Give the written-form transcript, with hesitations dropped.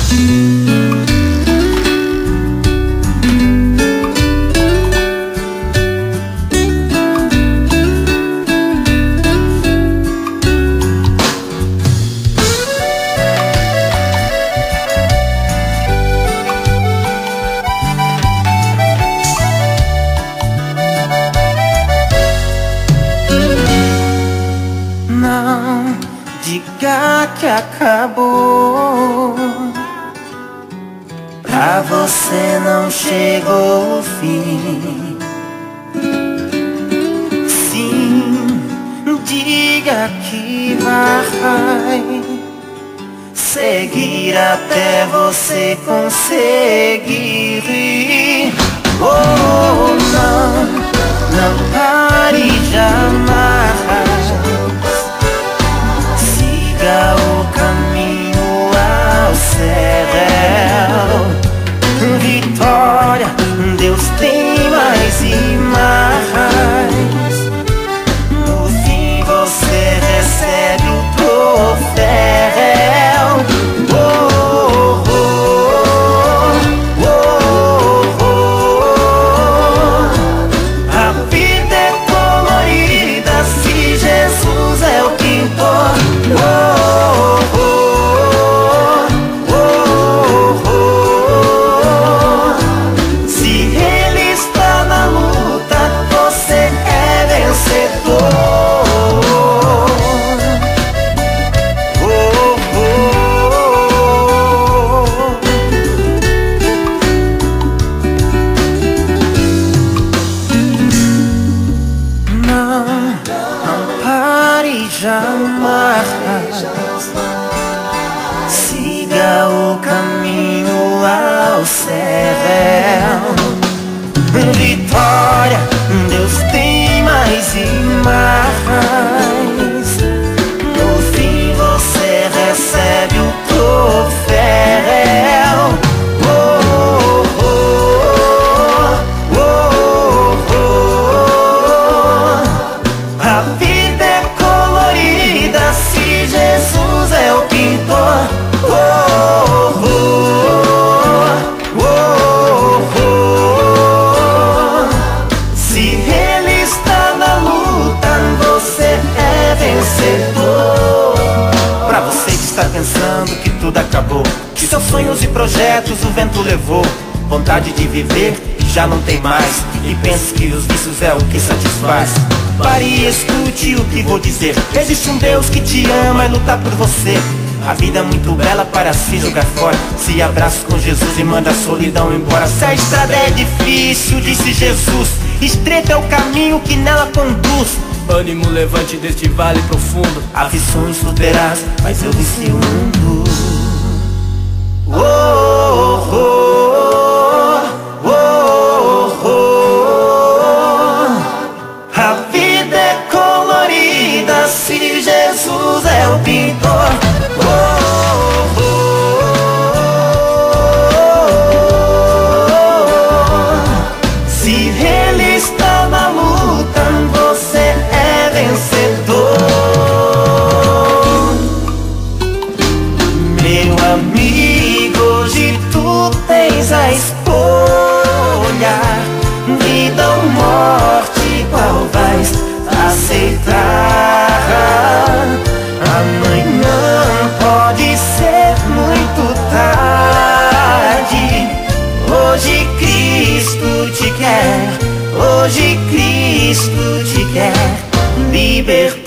Não diga que acabou, pra você não chegou o fim. Sim, diga que vai seguir até você conseguir. Oh, não pare jamais. Siga o caminho ao céu. Vitória, Deus tem mais e mais. No fim você recebe o troféu. Oh, oh, oh, oh, oh. A vida é colorida se Jesus é o pintor. Oh, oh, oh, oh, oh. Se ele está na luta, você é vencedor. Oh, oh. Não pare jamais. Siga o caminho ao céu. Vitória, Deus tem mais e mais. No fim você recebe o troféu. Oh, oh, oh, oh, oh. A vida é colorida se Jesus é o pintor. Oh, oh, oh, oh, oh. Se ele está na luta, você é vencedor. Pra você que está pensando que tudo acabou, que seus sonhos e projetos o vento levou, vontade de viver já não tem mais, e pensa que os vícios é o que satisfaz. Pare e escute o que vou dizer. Existe um Deus que te ama e luta por você. A vida é muito bela para se jogar fora. Se abraça com Jesus e manda a solidão embora. Se a estrada é difícil, disse Jesus, estreito é o caminho que nela conduz. Ânimo levante deste vale profundo. Aflições tu terás, mas eu venci o mundo. Oh, oh, oh, oh, oh. A vida é colorida se Jesus é o pintor. Oh, oh, oh. Se ele está na luta, você é vencedor. Meu amigo, hoje tu tens a escolha. Vida ou morte, qual vais aceitar? Amanhã pode ser muito tarde. Hoje Cristo te quer, hoje Cristo te quer libertar.